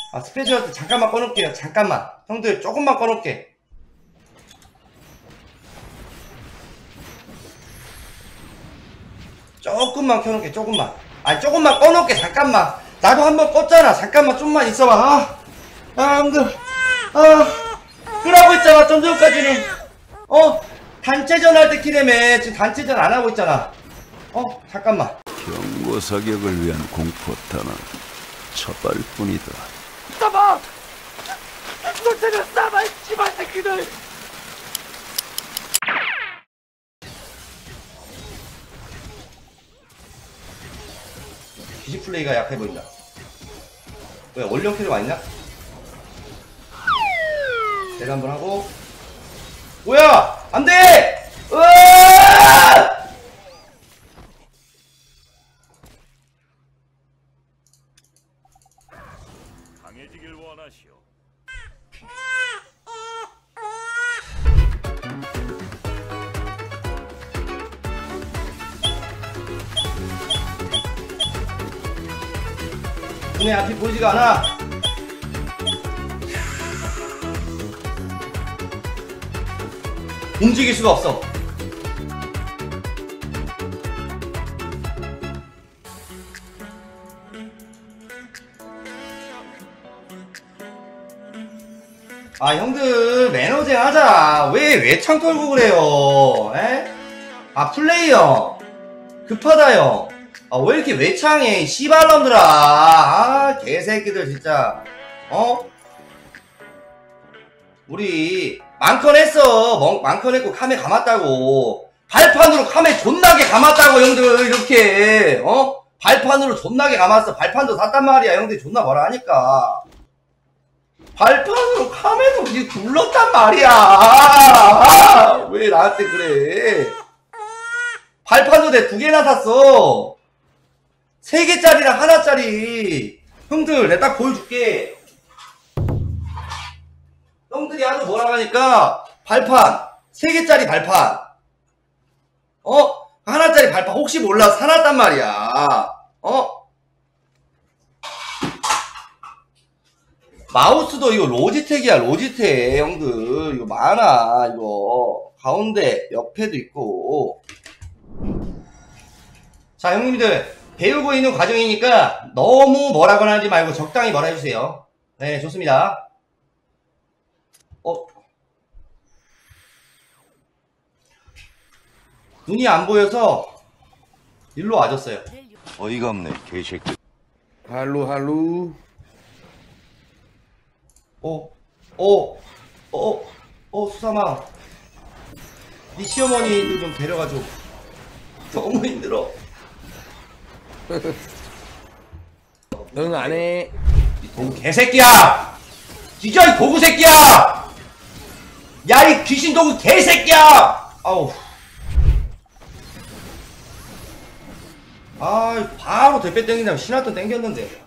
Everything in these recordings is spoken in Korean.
아, 스페셜 잠깐만 꺼놓을게요. 잠깐만. 형들 조금만 꺼놓을게. 조금만 켜놓을게. 조금만. 아니 조금만 꺼놓을게. 잠깐만. 나도 한번 껐잖아. 잠깐만 좀만 있어봐. 형들 끄라고 했잖아. 좀 전까지는 단체전 할 때 키래매. 지금 단체전 안 하고 있잖아. 잠깐만. 경고 사격을 위한 공포탄은 첫발뿐이다. 싸봐! 너네는 싸봐, 이 씨발 새끼들! 기지 플레이가 약해 보인다. 왜 원령 캐릭 아니냐? 내가 한번 하고. 뭐야! 안 돼! 으아! 강해지길 원하시오. 눈에 앞이 보이지가 않아. 움직일 수가 없어. 아 형들 매너쟁 하자. 왜 창 털고 그래요? 에? 아 플레이어 급하다요. 아 왜 이렇게 외창해 씨발놈들아. 아 개새끼들 진짜. 우리 많건 했어. 많건 했고 카메 감았다고. 발판으로 카메 존나게 감았다고 형들. 이렇게 발판으로 존나게 감았어. 발판도 샀단 말이야. 형들 존나 뭐라 하니까. 발판으로 카메도 이제 굴렀단 말이야. 왜 나한테 그래. 발판도 내 2개나 샀어. 3개짜리랑 하나짜리. 형들 내가 딱 보여줄게. 형들이 하도 뭐라 하니까 발판 3개짜리 발판 하나짜리 발판 혹시 몰라 사놨단 말이야. 마우스도 이거 로지텍이야. 로지텍 형들 이거 많아. 이거 가운데 옆에도 있고. 자 형님들 배우고 있는 과정이니까 너무 뭐라거나 하지 말고 적당히 뭐라 해주세요. 네 좋습니다. 눈이 안 보여서 일로 와줬어요. 어이가 없네 개새끼. 할로 수삼아 니 시어머니도 좀 데려가줘. 너무 힘들어. 응 안해. 이 도구 개새끼야. 진짜 이 도구 새끼야. 야 이 귀신 도구 개새끼야. 아우. 아 바로 대패 땡긴다면 신화돈 땡겼는데.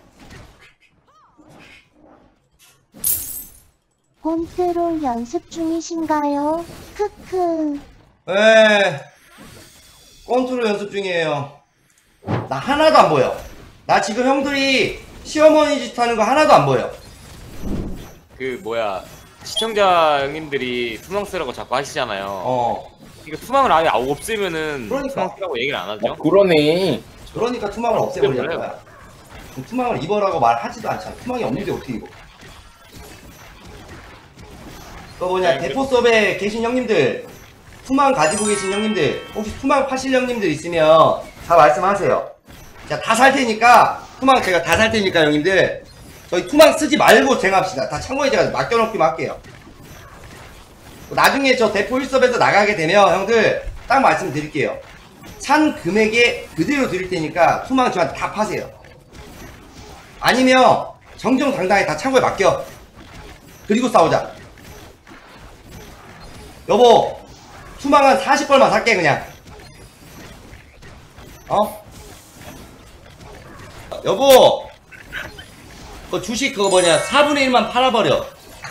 홈트롤 연습 중이신가요? 크크. 네 컨트롤 연습 중이에요. 나 하나도 안 보여. 나 지금 형들이 시어머니 짓 하는 거 하나도 안 보여. 그 뭐야 시청자 형님들이 투망 쓰라고 자꾸 하시잖아요. 이거 투망을 아예 없애면은 그러니까. 투망 쓰라고 얘기를 안 하죠? 그러네. 그러니까 투망을 없애버리는 거야. 투망을 입어라고 말하지도 않잖아. 투망이 없는데 어떻게 입어. 그 뭐냐 대포 서버에 계신 형님들, 투망 가지고 계신 형님들, 혹시 투망 파실 형님들 있으면 다 말씀하세요. 제가 다 살 테니까, 투망 제가 다 살 테니까 형님들 저희 투망 쓰지 말고 쟁합시다. 다 창고에 제가 맡겨놓기만 할게요. 나중에 저 대포 1섭에서 나가게 되면 형들 딱 말씀드릴게요. 산 금액에 그대로 드릴 테니까 투망 저한테 다 파세요. 아니면 정정당당히 다 창고에 맡겨. 그리고 싸우자. 여보 투망 한 40벌만 살게 그냥. 여보 그 주식 그거 뭐냐 4분의 1만 팔아버려.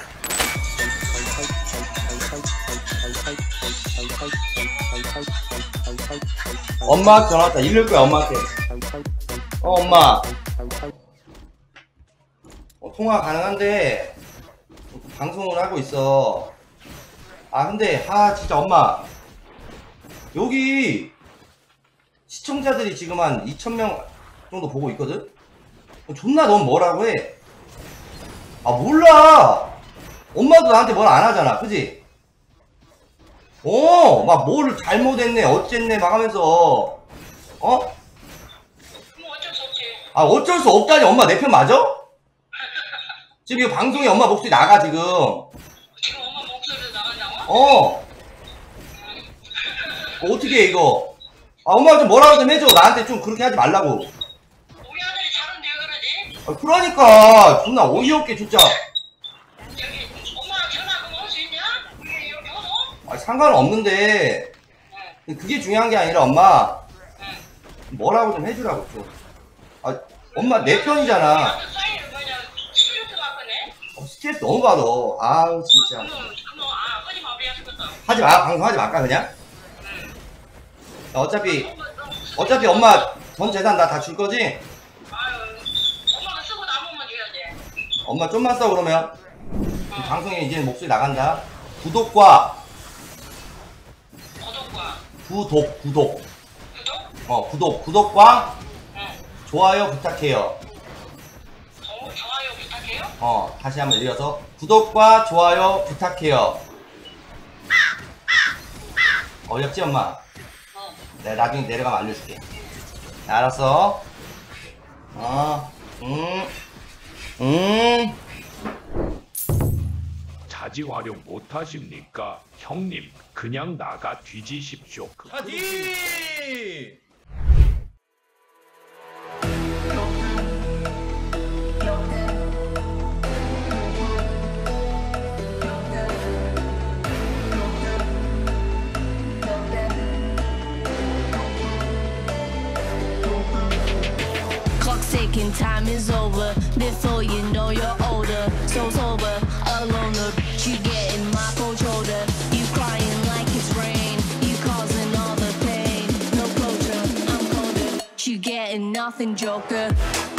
엄마한테 전화 왔다. 이럴 거야 엄마한테. 엄마 통화 가능한데 방송을 하고 있어. 아 근데 진짜 엄마 여기 시청자들이 지금 한 2,000명 정도 보고 있거든? 존나 넌 뭐라고 해? 아 몰라. 엄마도 나한테 뭘 안 하잖아, 그지? 막 뭘 잘못했네 어쨌네 막 하면서 뭐 어쩔 수 없지. 아 어쩔 수 없다니. 엄마 내 편 맞아? 지금 이 방송에 엄마 목소리 나가 지금. 지금 엄마 목소리로 나간다고? 어떻게 해 이거. 아 엄마가 좀 뭐라고 좀 해줘. 나한테 좀 그렇게 하지 말라고. 우리 아들이 잘한데 왜 그러지? 아, 그러니까 존나 어이없게 진짜. 저기 엄마 전화 그럼 올 수 있냐? 우리 여기 오도? 아 상관은 없는데 그게 중요한 게 아니라 엄마 뭐라고 좀 해주라고 좀. 아 엄마 내 편이잖아. 사이를 뭐냐 스트레스 받거네? 스트레스 너무 받아. 아우 진짜. 하지 마 우리 아들부터. 하지 마. 방송하지 말까 그냥? 어차피 엄마 전 재산 나 다 줄 거지? 아유 엄마가 쓰고 남으면 줘야지. 엄마 좀만 써 그러면. 방송에 이제 목소리 나간다. 구독과 구독 구독과 좋아요 부탁해요. 좋아요 부탁해요? 다시 한번 이어서 구독과 좋아요 부탁해요. 어렵지 엄마? 내가 나중에 내려가면 알려줄게. 알았어. 자지 활용 못하십니까? 형님 그냥 나가 뒤지십시오. 파티! Clock's ticking, time is over. Before you know you're older, so sober, alone. You getting my cold shoulder. You crying like it's rain. You causing all the pain. No closure, I'm colder. You getting nothing, Joker.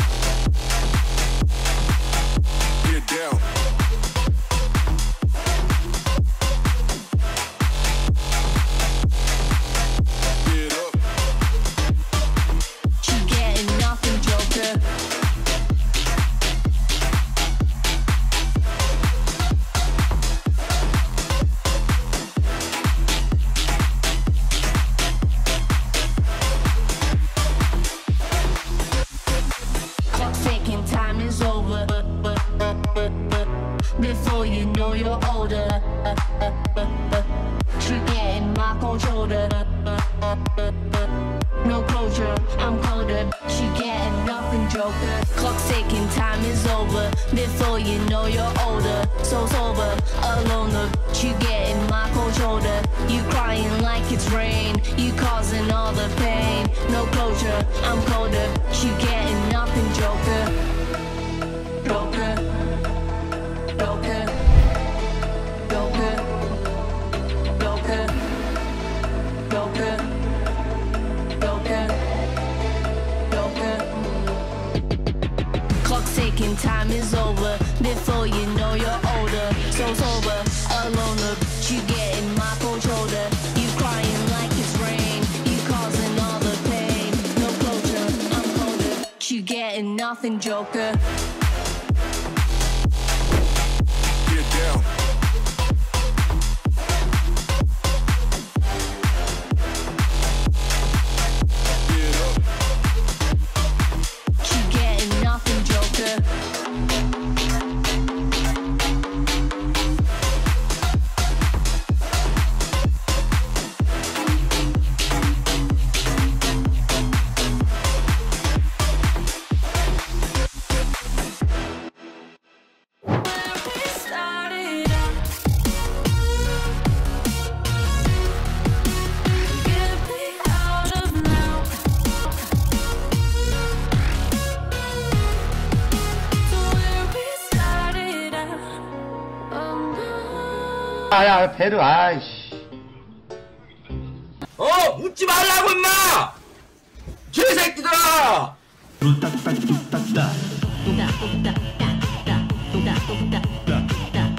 Get down. Get up. You getting nothing, Joker. Clock's ticking, time is over. Before you know you're older, you getting my cold shoulder. No closure, I'm colder. She getting nothing, Joker. Clock's ticking, time is over. Before you know you're older, so sober, alone. You getting my cold shoulder. You crying like it's rain. You causing all the pain. No closure, I'm colder. You getting nothing, Joker. Joker. Joker. Joker. Joker. Joker. Joker. Joker. Clock's ticking, time is over. Before you know you're older, so sober, alone. You getting my cold shoulder. You crying like it's rain. You causing all the pain. No closure, I'm colder. You getting nothing, Joker. Get down. Get up. You getting nothing, Joker. 야 배를 아이씨. 묻지 말라고 임마! 개새끼들아! 뚝딱딱 뚝딱딱 다